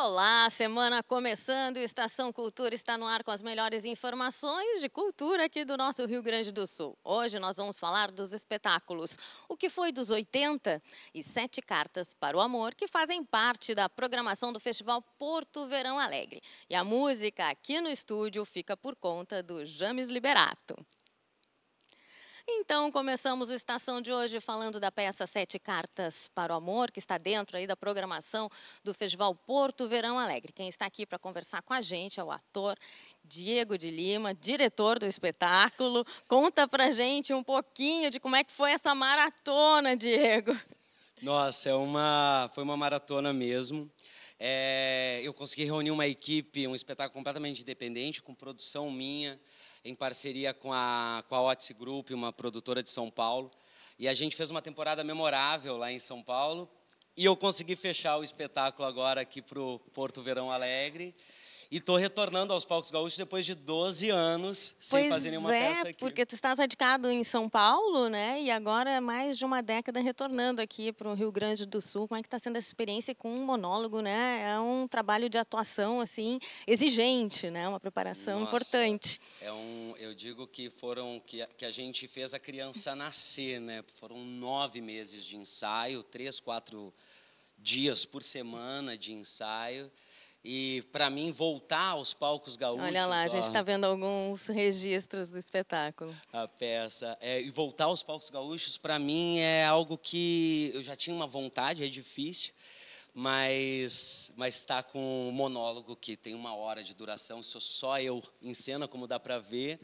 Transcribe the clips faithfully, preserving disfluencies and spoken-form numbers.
Olá, semana começando, Estação Cultura está no ar com as melhores informações de cultura aqui do nosso Rio Grande do Sul. Hoje nós vamos falar dos espetáculos O que foi dos oitenta e Sete Cartas para o Amor, que fazem parte da programação do Festival Porto Verão Alegre. E a música aqui no estúdio fica por conta do James Liberato. Então, começamos a Estação de hoje falando da peça Sete Cartas para o Amor, que está dentro aí da programação do Festival Porto Verão Alegre. Quem está aqui para conversar com a gente é o ator Diego de Lima, diretor do espetáculo. Conta pra gente um pouquinho de como é que foi essa maratona, Diego. Nossa, é uma, foi uma maratona mesmo. É, eu consegui reunir uma equipe, um espetáculo completamente independente, com produção minha, em parceria com a, com a Otis Group, uma produtora de São Paulo. E a gente fez uma temporada memorável lá em São Paulo. E eu consegui fechar o espetáculo agora aqui para o Porto Verão Alegre. E estou retornando aos palcos gaúchos depois de doze anos sem Pois fazer nenhuma é, peça aqui. porque tu estás radicado em São Paulo, né? E agora é mais de uma década retornando aqui para o Rio Grande do Sul. Como é que está sendo essa experiência com um monólogo, né? É um trabalho de atuação, assim, exigente, né? Uma preparação Nossa, importante. É um, eu digo que foram que a, que a gente fez a criança nascer, né? Foram nove meses de ensaio, três, quatro dias por semana de ensaio. E, para mim, voltar aos palcos gaúchos... Olha lá, a gente ó, está vendo alguns registros do espetáculo. a peça. É, e voltar aos palcos gaúchos, para mim, é algo que eu já tinha uma vontade, é difícil, mas mas está com um monólogo que tem uma hora de duração, sou só eu em cena, como dá para ver.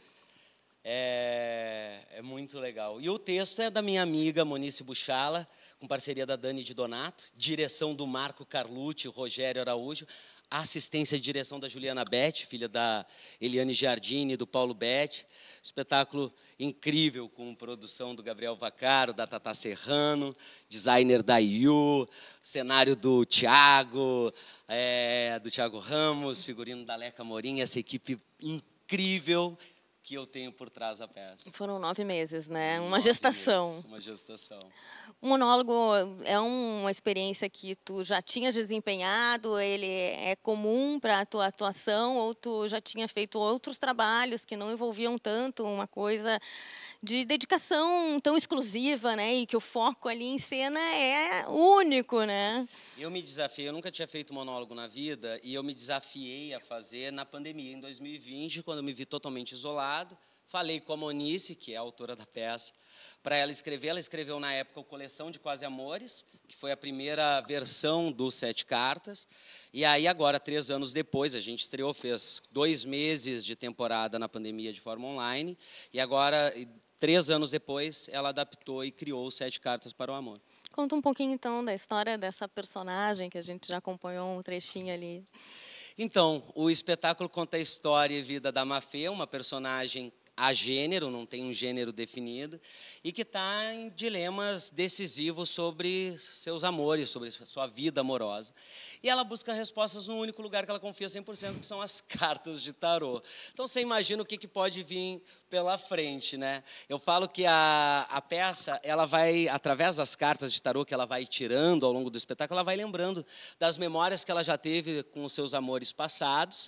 É, é muito legal. E o texto é da minha amiga Monice Buchala, com parceria da Dani de Donato, direção do Marco Carlucci, Rogério Araújo, assistência de direção da Juliana Betti, filha da Eliane Giardini e do Paulo Betti. Espetáculo incrível, com produção do Gabriel Vaccaro, da Tata Serrano, designer da I U, cenário do Thiago, é, do Thiago Ramos, figurino da Leca Morim, essa equipe incrível que eu tenho por trás da peça. Foram nove meses, né? Uma Nove gestação. meses, uma gestação. O monólogo é uma experiência que tu já tinha desempenhado, ele é comum para a tua atuação, ou tu já tinha feito outros trabalhos que não envolviam tanto uma coisa de dedicação tão exclusiva, né? E que o foco ali em cena é único, né? Eu me desafiei, eu nunca tinha feito monólogo na vida, e eu me desafiei a fazer na pandemia, em dois mil e vinte, quando eu me vi totalmente isolado. Falei com a Monice, que é a autora da peça, para ela escrever. Ela escreveu, na época, o Coleção de Quase Amores, que foi a primeira versão do Sete Cartas. E aí, agora, três anos depois, a gente estreou, fez dois meses de temporada na pandemia de forma online. E agora, três anos depois, ela adaptou e criou o Sete Cartas para o Amor. Conta um pouquinho, então, da história dessa personagem, que a gente já acompanhou um trechinho ali. Então, o espetáculo conta a história e vida da Mafê, uma personagem a gênero, não tem um gênero definido, e que está em dilemas decisivos sobre seus amores, sobre sua vida amorosa. E ela busca respostas no único lugar que ela confia cem por cento, que são as cartas de tarô. Então, você imagina o que, que pode vir pela frente, né? Eu falo que a, a peça, ela vai, através das cartas de tarô que ela vai tirando ao longo do espetáculo, ela vai lembrando das memórias que ela já teve com os seus amores passados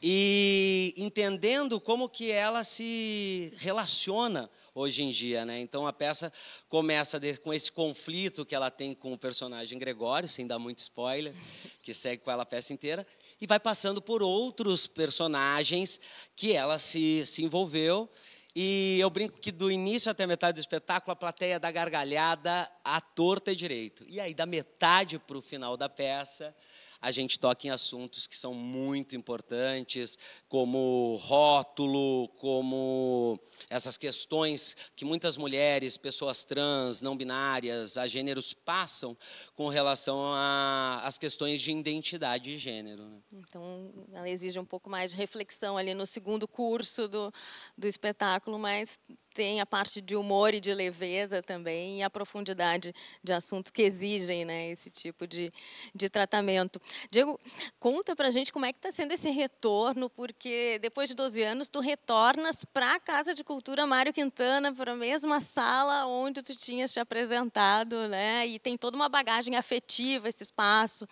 e entendendo como que ela se relaciona hoje em dia, né? Então, a peça começa de, com esse conflito que ela tem com o personagem Gregório, sem dar muito spoiler, que segue com ela a peça inteira, e vai passando por outros personagens que ela se, se envolveu. E eu brinco que do início até a metade do espetáculo, a plateia dá gargalhada à torta e direito. E aí, da metade para o final da peça, a gente toca em assuntos que são muito importantes, como rótulo, como essas questões que muitas mulheres, pessoas trans, não binárias, agêneros passam com relação às questões de identidade de gênero, né? Então, ela exige um pouco mais de reflexão ali no segundo curso do, do espetáculo, mas tem a parte de humor e de leveza também, e a profundidade de assuntos que exigem, né, esse tipo de, de tratamento. Diego, conta pra gente como é que está sendo esse retorno, porque depois de doze anos tu retornas para a Casa de Cultura Mário Quintana, para a mesma sala onde tu tinhas te apresentado, né, e tem toda uma bagagem afetiva esse espaço.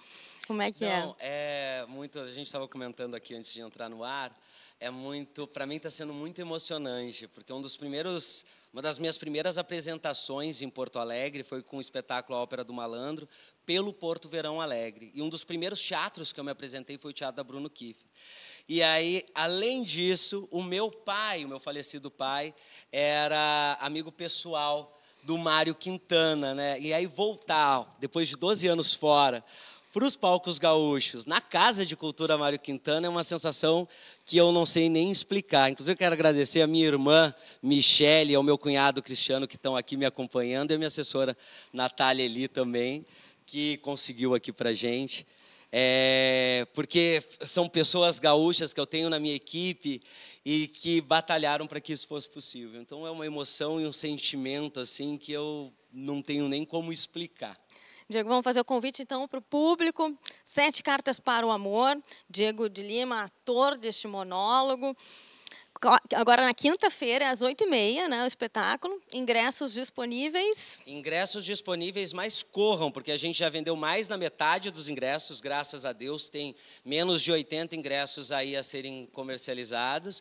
Como é que Não, é? é muito, a gente estava comentando aqui antes de entrar no ar, é muito, para mim está sendo muito emocionante, porque um dos primeiros, uma das minhas primeiras apresentações em Porto Alegre foi com o espetáculo A Ópera do Malandro, pelo Porto Verão Alegre. E um dos primeiros teatros que eu me apresentei foi o Teatro da Bruno Kiefer. E aí, além disso, o meu pai, o meu falecido pai, era amigo pessoal do Mário Quintana, né? E aí voltar, depois de doze anos fora, para os palcos gaúchos, na Casa de Cultura Mário Quintana, é uma sensação que eu não sei nem explicar. Inclusive, eu quero agradecer a minha irmã, Michele, e ao meu cunhado Cristiano, que estão aqui me acompanhando, e a minha assessora, Natália Eli, também, que conseguiu aqui para a gente. É, porque são pessoas gaúchas que eu tenho na minha equipe e que batalharam para que isso fosse possível. Então, é uma emoção e um sentimento assim que eu não tenho nem como explicar. Diego, vamos fazer o convite, então, para o público. Sete Cartas para o Amor. Diego de Lima, ator deste monólogo. Agora, na quinta-feira, às oito e meia, né, o espetáculo. Ingressos disponíveis. Ingressos disponíveis, mas corram, porque a gente já vendeu mais da metade dos ingressos, graças a Deus. Tem menos de oitenta ingressos aí a serem comercializados.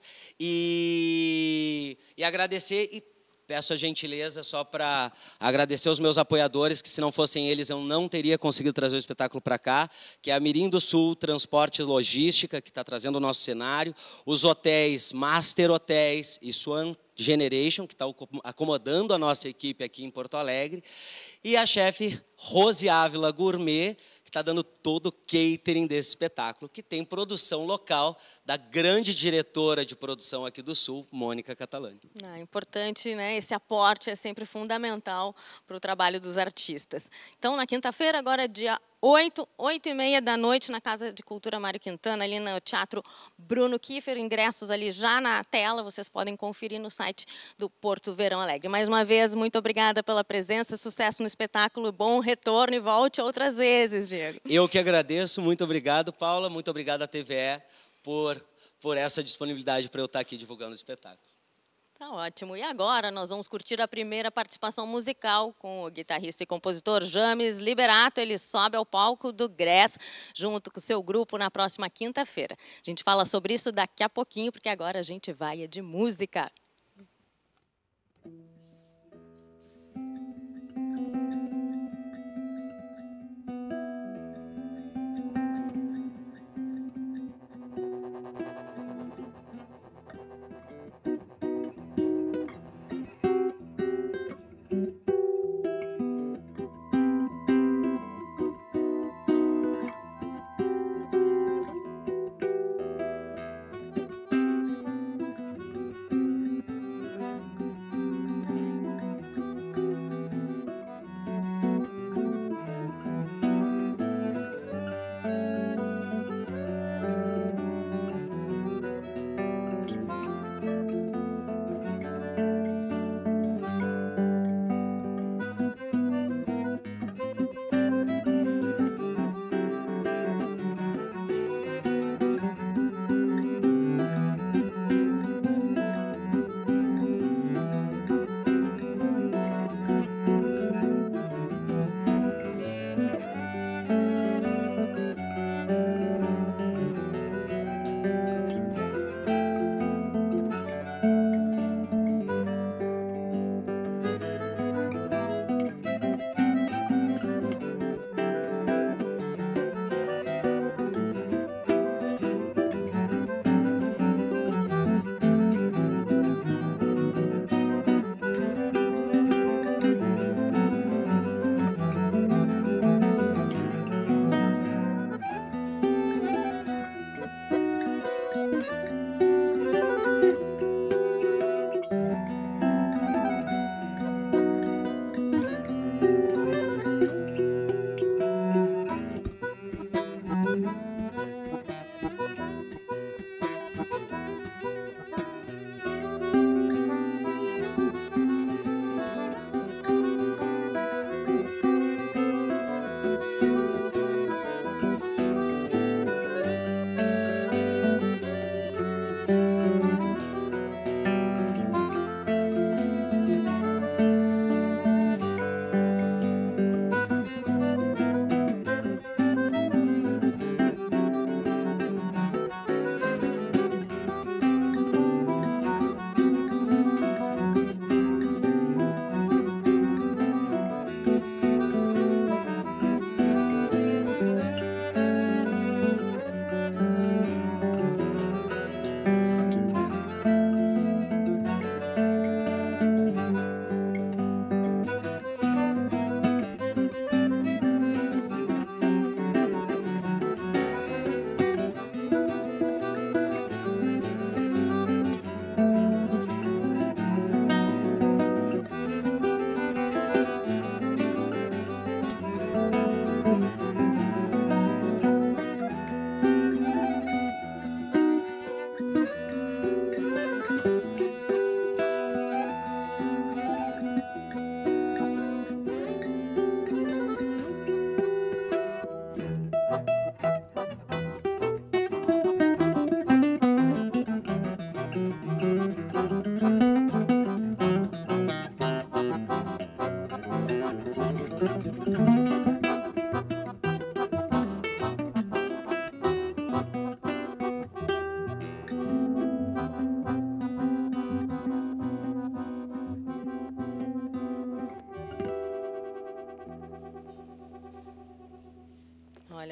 E, e agradecer... E peço a gentileza só para agradecer os meus apoiadores, que se não fossem eles eu não teria conseguido trazer o espetáculo para cá, que é a Mirim do Sul Transporte e Logística, que está trazendo o nosso cenário, os hotéis Master Hotéis e Swan Generation, que está acomodando a nossa equipe aqui em Porto Alegre, e a chefe Rose Ávila Gourmet, que está dando todo o catering desse espetáculo, que tem produção local da grande diretora de produção aqui do Sul, Mônica Catalani. Ah, importante, né? Esse aporte é sempre fundamental para o trabalho dos artistas. Então, na quinta-feira, agora dia oito, oito e meia da noite, na Casa de Cultura Mário Quintana, ali no Teatro Bruno Kiefer, ingressos ali já na tela, vocês podem conferir no site do Porto Verão Alegre. Mais uma vez, muito obrigada pela presença, sucesso no espetáculo, bom retorno e volte outras vezes, Diego. Eu que agradeço, muito obrigado, Paula, muito obrigado à T V E por, por essa disponibilidade para eu estar aqui divulgando o espetáculo. Tá ótimo. E agora nós vamos curtir a primeira participação musical com o guitarrista e compositor James Liberato. Ele sobe ao palco do Grés junto com o seu grupo na próxima quinta-feira. A gente fala sobre isso daqui a pouquinho, porque agora a gente vai de música.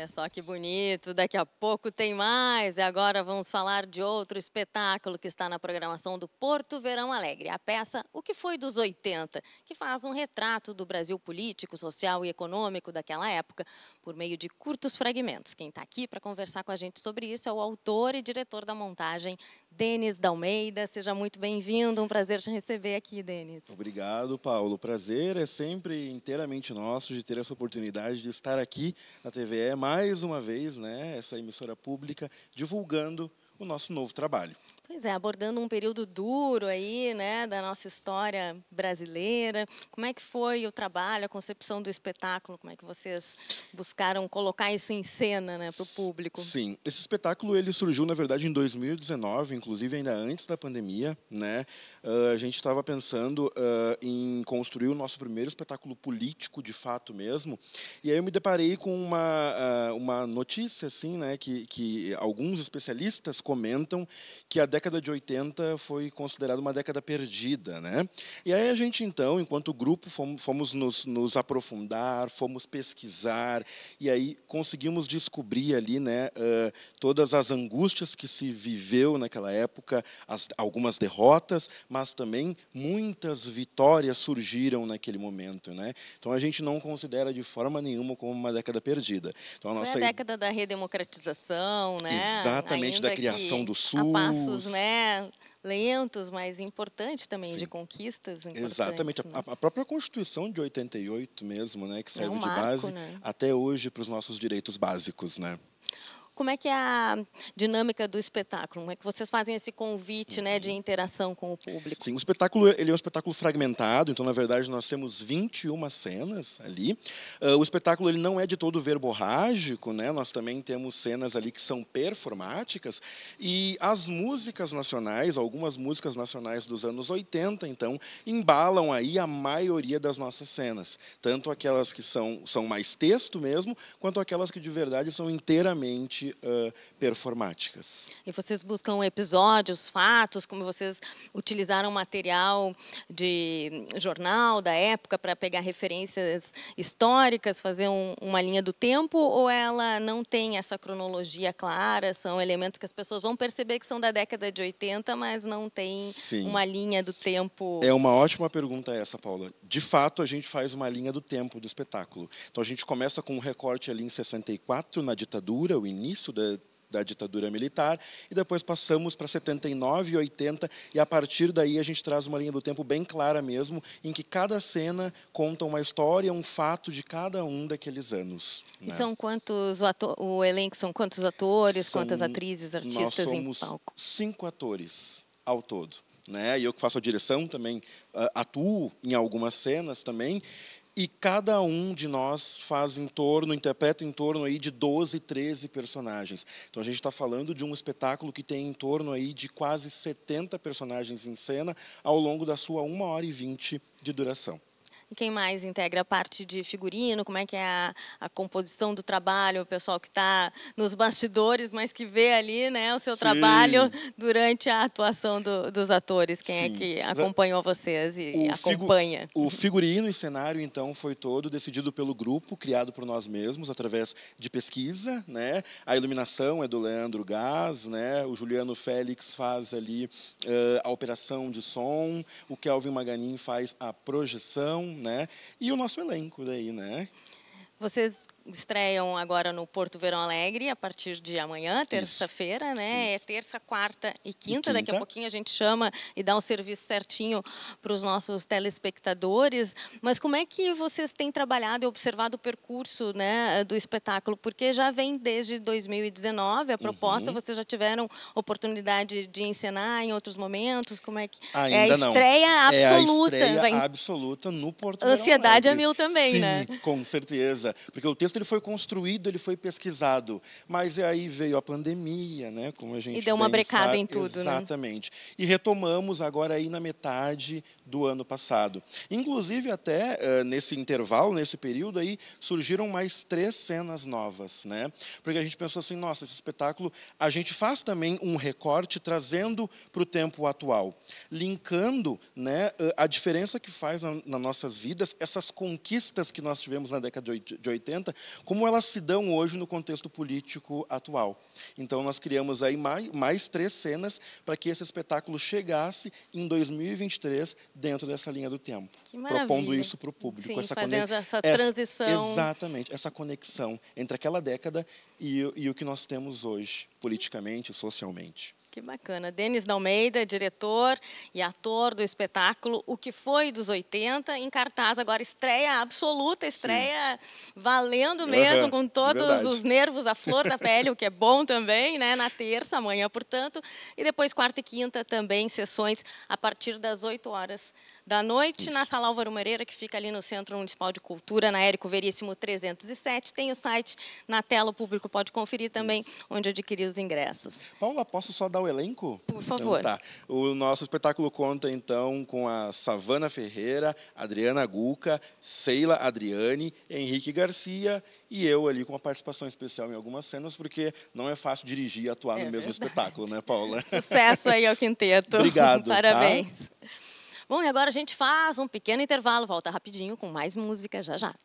Olha só que bonito, daqui a pouco tem mais. E agora vamos falar de outro espetáculo que está na programação do Porto Verão Alegre. A peça O que foi dos oitenta, que faz um retrato do Brasil político, social e econômico daquela época, por meio de curtos fragmentos. Quem está aqui para conversar com a gente sobre isso é o autor e diretor da montagem, Denis Dalmeida. Seja muito bem-vindo, um prazer te receber aqui, Denis. Obrigado, Paulo. O prazer é sempre inteiramente nosso de ter essa oportunidade de estar aqui na T V E mais uma vez, né, essa emissora pública, divulgando o nosso novo trabalho. Pois é, abordando um período duro aí, né, da nossa história brasileira. Como é que foi o trabalho, a concepção do espetáculo? Como é que vocês buscaram colocar isso em cena, né, para o público? Sim, esse espetáculo ele surgiu, na verdade, em dois mil e dezenove, inclusive ainda antes da pandemia, né? Uh, a gente estava pensando uh, em construir o nosso primeiro espetáculo político, de fato mesmo. E aí eu me deparei com uma, uh, uma notícia, assim, né, que, que alguns especialistas comentam que a década de oitenta foi considerada uma década perdida, né? E aí a gente, então, enquanto grupo, fomos, fomos nos, nos aprofundar, fomos pesquisar, e aí conseguimos descobrir ali, né, uh, todas as angústias que se viveu naquela época, as, algumas derrotas, mas também muitas vitórias surgiram naquele momento, né? Então a gente não considera de forma nenhuma como uma década perdida. Então, a Foi nossa a década da redemocratização, né? Exatamente, Ainda da criação do SUS. A passos, né, lentos, mas importante também, Sim. de conquistas importantes. Exatamente. Né? A, a própria Constituição de oitenta e oito mesmo, né, que serve é um de marco, base né? até hoje para os nossos direitos básicos, né? Como é que é a dinâmica do espetáculo? Como é que vocês fazem esse convite, né, de interação com o público? Sim, o espetáculo ele é um espetáculo fragmentado, então, na verdade, nós temos vinte e uma cenas ali. Uh, o espetáculo ele não é de todo verborrágico, né? Nós também temos cenas ali que são performáticas. E as músicas nacionais, algumas músicas nacionais dos anos oitenta, então, embalam aí a maioria das nossas cenas. Tanto aquelas que são, são mais texto mesmo, quanto aquelas que, de verdade, são inteiramente Uh, performáticas. E vocês buscam episódios, fatos, como vocês utilizaram material de jornal da época para pegar referências históricas, fazer um, uma linha do tempo, ou ela não tem essa cronologia clara, são elementos que as pessoas vão perceber que são da década de oitenta, mas não tem Sim. uma linha do tempo? É uma ótima pergunta essa, Paula. De fato, a gente faz uma linha do tempo do espetáculo. Então, a gente começa com um recorte ali em sessenta e quatro, na ditadura, o início da, da ditadura militar, e depois passamos para setenta e nove e oitenta, e a partir daí a gente traz uma linha do tempo bem clara mesmo, em que cada cena conta uma história, um fato de cada um daqueles anos. E né? são quantos, ato o elenco são quantos atores, São, quantas atrizes, artistas nós em somos palco? cinco atores ao todo. Né? E eu que faço a direção também, uh, atuo em algumas cenas também, e cada um de nós faz em torno, interpreta em torno aí de doze, treze personagens. Então a gente está falando de um espetáculo que tem em torno aí de quase setenta personagens em cena ao longo da sua uma hora e vinte de duração. E quem mais integra a parte de figurino? Como é que é a, a composição do trabalho? O pessoal que está nos bastidores, mas que vê ali, né, o seu Sim. trabalho durante a atuação do, dos atores. Quem Sim. é que acompanhou vocês e o acompanha? Figu o figurino e cenário, então, foi todo decidido pelo grupo, criado por nós mesmos, através de pesquisa. Né? A iluminação é do Leandro Gás, né? O Juliano Félix faz ali uh, a operação de som, o Kelvin Maganin faz a projeção, né? E o nosso elenco daí, né? Vocês estreiam agora no Porto Verão Alegre a partir de amanhã, terça-feira, né? Isso. É terça, quarta e quinta. E quinta. Daqui a pouquinho a gente chama e dá um serviço certinho para os nossos telespectadores. Mas como é que vocês têm trabalhado e observado o percurso, né, do espetáculo? Porque já vem desde dois mil e dezenove a proposta. Uhum. Vocês já tiveram oportunidade de encenar em outros momentos? Como é que Ainda é a estreia não. absoluta? É a estreia Vai... absoluta no Porto Verão Alegre. Ansiedade a mil também, Sim, né? Com certeza. Porque o texto ele foi construído, ele foi pesquisado, mas aí veio a pandemia, né? Como a gente e deu uma brecada sabe. em tudo, Exatamente. Né? E retomamos agora aí na metade do ano passado. Inclusive até uh, nesse intervalo, nesse período aí, surgiram mais três cenas novas, né? Porque a gente pensou assim, nossa, esse espetáculo, a gente faz também um recorte trazendo para o tempo atual, linkando, né, a diferença que faz na, nas nossas vidas, essas conquistas que nós tivemos na década de oitenta, como elas se dão hoje no contexto político atual. Então, nós criamos aí mais, mais três cenas para que esse espetáculo chegasse em dois mil e vinte e três dentro dessa linha do tempo. Que maravilha. Propondo isso para o público. Sim, essa fazendo conex... essa transição. Essa, exatamente, essa conexão entre aquela década e, e o que nós temos hoje, politicamente, socialmente. Que bacana. Denis Dalmeida, diretor e ator do espetáculo O Que Foi dos oitenta, em cartaz agora, estreia absoluta, estreia Sim. valendo mesmo, uhum, com todos os nervos à flor da pele, o que é bom também, né? Na terça, amanhã, portanto, e depois quarta e quinta também, sessões a partir das oito horas da noite, Isso. na Sala Álvaro Moreira, que fica ali no Centro Municipal de Cultura, na Érico Veríssimo trezentos e sete. Tem o site na tela, o público pode conferir também, Isso. onde adquirir os ingressos. Paula, posso só dar o elenco? Por favor. Então, tá. O nosso espetáculo conta, então, com a Savana Ferreira, Adriana Guca, Seila Adriane, Henrique Garcia e eu ali com uma participação especial em algumas cenas, porque não é fácil dirigir e atuar é no mesmo verdade. espetáculo, né, Paula? Sucesso aí ao quinteto. Obrigado. Parabéns. Tá? Bom, e agora a gente faz um pequeno intervalo, volta rapidinho com mais música já já.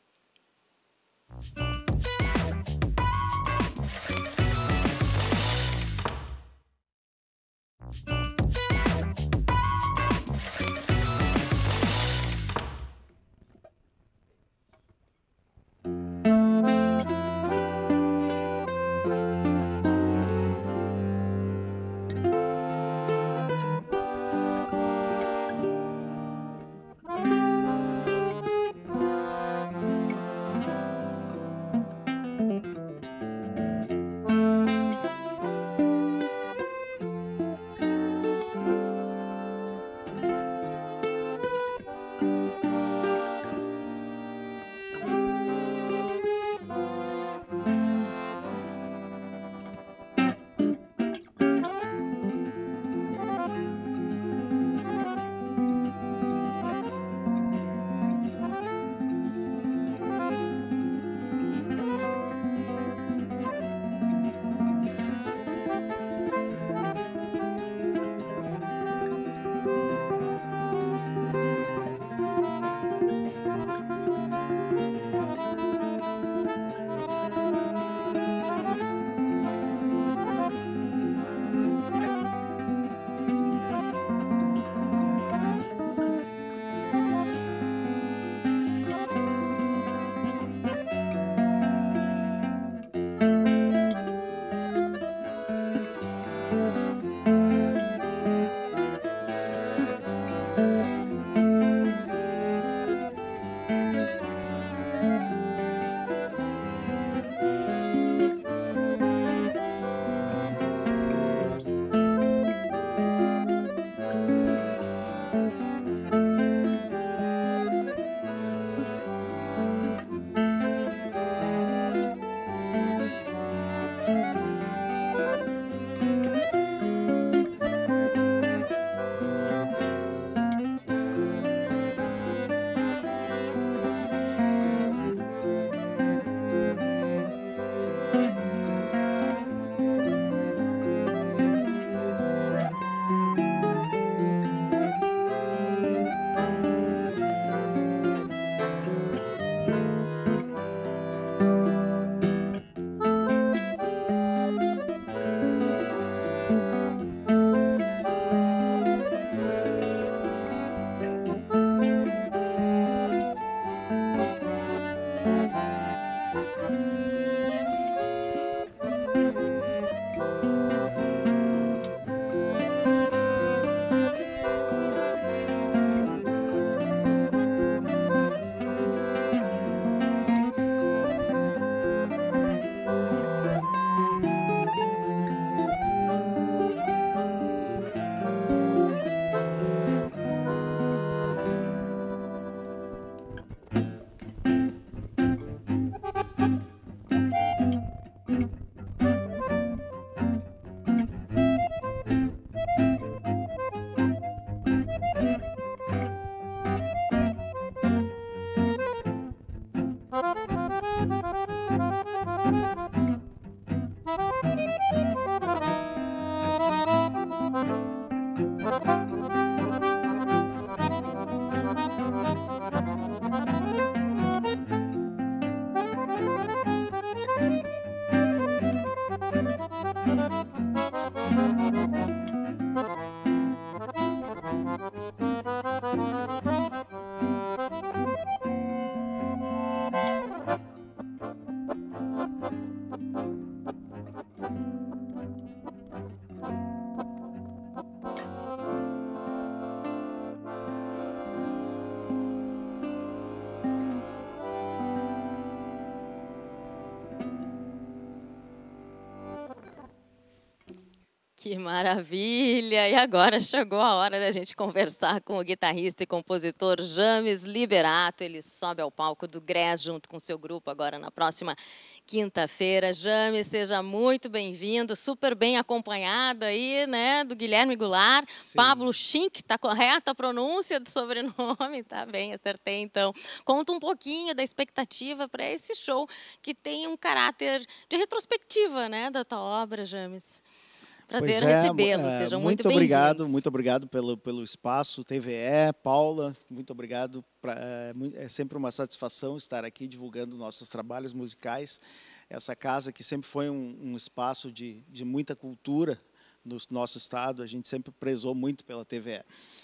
Que maravilha! E agora chegou a hora da gente conversar com o guitarrista e compositor James Liberato. Ele sobe ao palco do Grés junto com seu grupo agora na próxima quinta-feira. James, seja muito bem-vindo, super bem acompanhado aí, né, do Guilherme Goulart. Sim. Pablo Schink, tá correta a pronúncia do sobrenome? Tá bem, acertei então. Conta um pouquinho da expectativa para esse show que tem um caráter de retrospectiva, né, da tua obra, James. Prazer é, recebê-lo, é, sejam muito, muito obrigado, bem-vindos. muito obrigado pelo, pelo espaço, T V E, Paula, muito obrigado. Pra, é, é sempre uma satisfação estar aqui divulgando nossos trabalhos musicais. Essa casa que sempre foi um, um espaço de, de muita cultura no nosso estado, a gente sempre prezou muito pela T V E.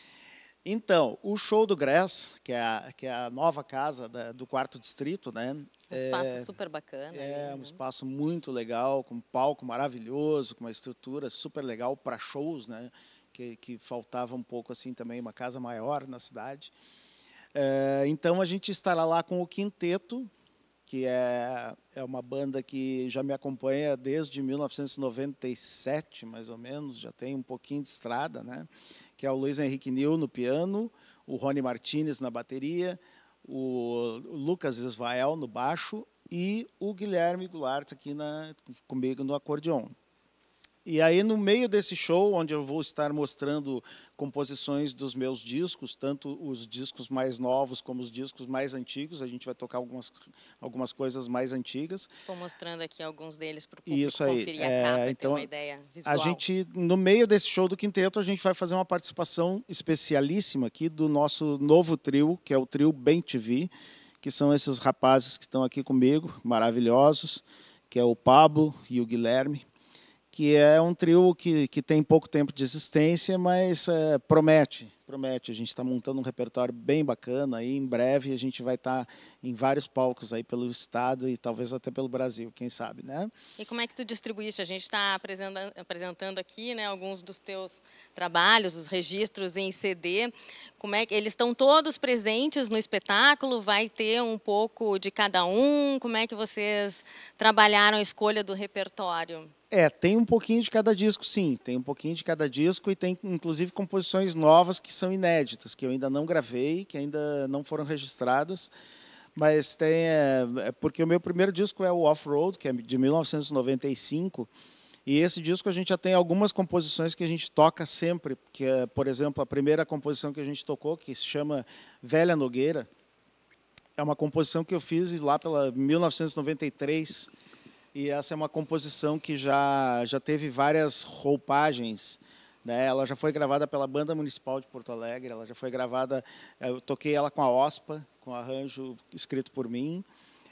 Então, o show do Grés, que é a, que é a nova casa da, do quarto distrito, né? Um espaço é, super bacana. É aí, um né? espaço muito legal, com um palco maravilhoso, com uma estrutura super legal para shows, né? Que, que faltava um pouco assim também, uma casa maior na cidade. É, então, a gente estará lá com o Quinteto, que é, é uma banda que já me acompanha desde mil novecentos e noventa e sete, mais ou menos, já tem um pouquinho de estrada, né? Que é o Luiz Henrique Nil no piano, o Rony Martinez na bateria, o Lucas Isvael no baixo e o Guilherme Goulart aqui na, comigo no acordeon. E aí, no meio desse show, onde eu vou estar mostrando composições dos meus discos, tanto os discos mais novos como os discos mais antigos, a gente vai tocar algumas, algumas coisas mais antigas. Estou mostrando aqui alguns deles para o público Isso aí. conferir a é, capa, então, ter uma ideia visual. A gente, no meio desse show do Quinteto, a gente vai fazer uma participação especialíssima aqui do nosso novo trio, que é o trio Bem T V, que são esses rapazes que estão aqui comigo, maravilhosos, que é o Pablo e o Guilherme, que é um trio que, que tem pouco tempo de existência, mas é, promete, promete. A gente está montando um repertório bem bacana, aí em breve a gente vai estar tá em vários palcos aí pelo estado e talvez até pelo Brasil, quem sabe, né? E como é que tu distribuíste? A gente está apresentando, apresentando aqui, né, alguns dos teus trabalhos, os registros em C D. Como é que eles estão todos presentes no espetáculo? Vai ter um pouco de cada um? Como é que vocês trabalharam a escolha do repertório? É, tem um pouquinho de cada disco, sim. Tem um pouquinho de cada disco e tem, inclusive, composições novas que são inéditas, que eu ainda não gravei, que ainda não foram registradas. Mas tem... É, é porque o meu primeiro disco é o Off-Road, que é de mil novecentos e noventa e cinco. E esse disco a gente já tem algumas composições que a gente toca sempre. Que é, por exemplo, a primeira composição que a gente tocou, que se chama Velha Nogueira, é uma composição que eu fiz lá pela mil novecentos e noventa e três. E essa é uma composição que já, já teve várias roupagens, né? Ela já foi gravada pela Banda Municipal de Porto Alegre, ela já foi gravada, eu toquei ela com a OSPA, com arranjo escrito por mim,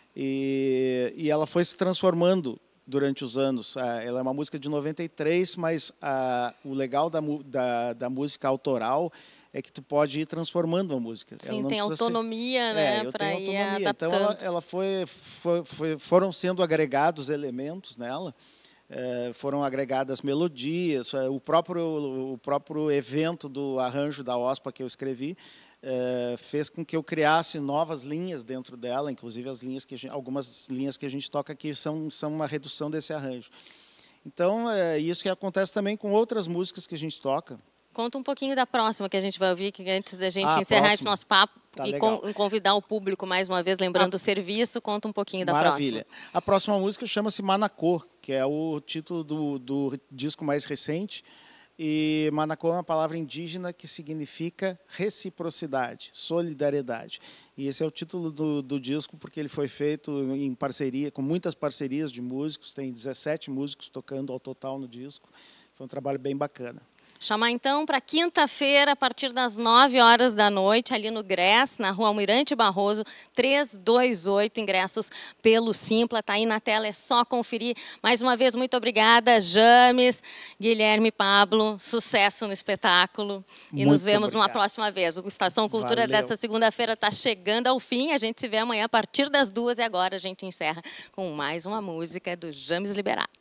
e, e ela foi se transformando durante os anos. Ela é uma música de noventa e três, mas a, o legal da, da, da música autoral é que tu pode ir transformando a música. Sim, ela não tem autonomia, ser... né, é, para ir adaptando. Então, ela, ela foi, foi, foi, foram sendo agregados elementos nela, é, foram agregadas melodias, o próprio, o próprio evento do arranjo da OSPA que eu escrevi é, fez com que eu criasse novas linhas dentro dela, inclusive as linhas que gente, algumas linhas que a gente toca aqui são, são uma redução desse arranjo. Então, é isso que acontece também com outras músicas que a gente toca. Conta um pouquinho da próxima que a gente vai ouvir, que antes da gente ah, encerrar próxima. esse nosso papo tá e con convidar o público mais uma vez, lembrando ah, o serviço, conta um pouquinho da maravilha. próxima. A próxima música chama-se Manacô, que é o título do, do disco mais recente. E Manacô é uma palavra indígena que significa reciprocidade, solidariedade. E esse é o título do, do disco porque ele foi feito em parceria, com muitas parcerias de músicos, tem dezessete músicos tocando ao total no disco. Foi um trabalho bem bacana. Chamar então para quinta-feira, a partir das nove horas da noite, ali no Grés, na rua Almirante Barroso, trezentos e vinte e oito, ingressos pelo Simpla, tá aí na tela, é só conferir. Mais uma vez, muito obrigada, James, Guilherme, Pablo, sucesso no espetáculo e muito nos vemos obrigado. Uma próxima vez. O Estação Cultura Valeu. Desta segunda-feira está chegando ao fim, a gente se vê amanhã a partir das duas e agora a gente encerra com mais uma música do James Liberato.